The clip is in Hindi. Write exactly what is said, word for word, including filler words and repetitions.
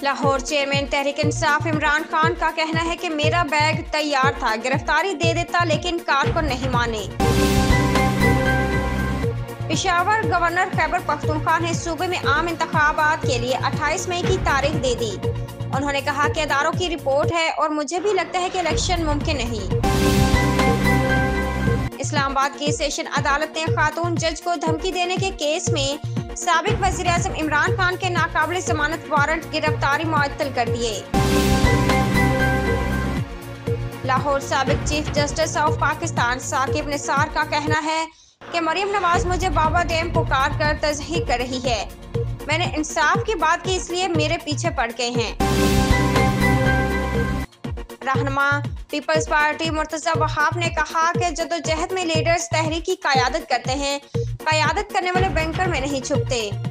लाहौर चेयरमैन तहरीक इंसाफ इमरान खान का कहना है कि मेरा बैग तैयार था, गिरफ्तारी दे देता लेकिन कारकुन नहीं माने। पेशावर गवर्नर खैबर पख्तूनख्वा ने सूबे में आम इंतखाबात के लिए अट्ठाईस मई की तारीख दे दी। उन्होंने कहा कि अदारों की रिपोर्ट है और मुझे भी लगता है कि इलेक्शन मुमकिन नहीं। इस्लामाबाद की सेशन अदालत ने खातून जज को धमकी देने के केस में साबिक वज़ीर आज़म इमरान खान के नाकाबिल जमानत वारंट गिरफ्तारी मुअत्तल कर दिए। लाहौर साबिक chief justice of Pakistan Saqib Nisar का कहना है कि मरियम नवाज मुझे बाबा गेम पुकार कर तज़हीक कर रही है। मैंने इंसाफ की बात की, इसलिए मेरे पीछे पड़ गए हैं। रहनुमा पीपल्स पार्टी मुर्तज़ा वहाब ने कहा कि जदोजहद में लीडर्स तहरीक की क़यादत करते हैं, क़यादत करने वाले बैंकर में नहीं छुपते।